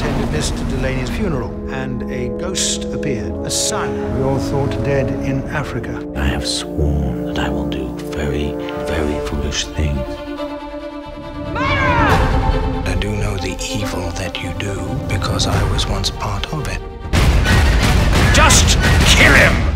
attended Mr. Delaney's funeral, and a ghost appeared. A son we all thought dead in Africa. I have sworn that I will do very, very foolish things. I do know the evil that you do because I was once part of it. Just kill him!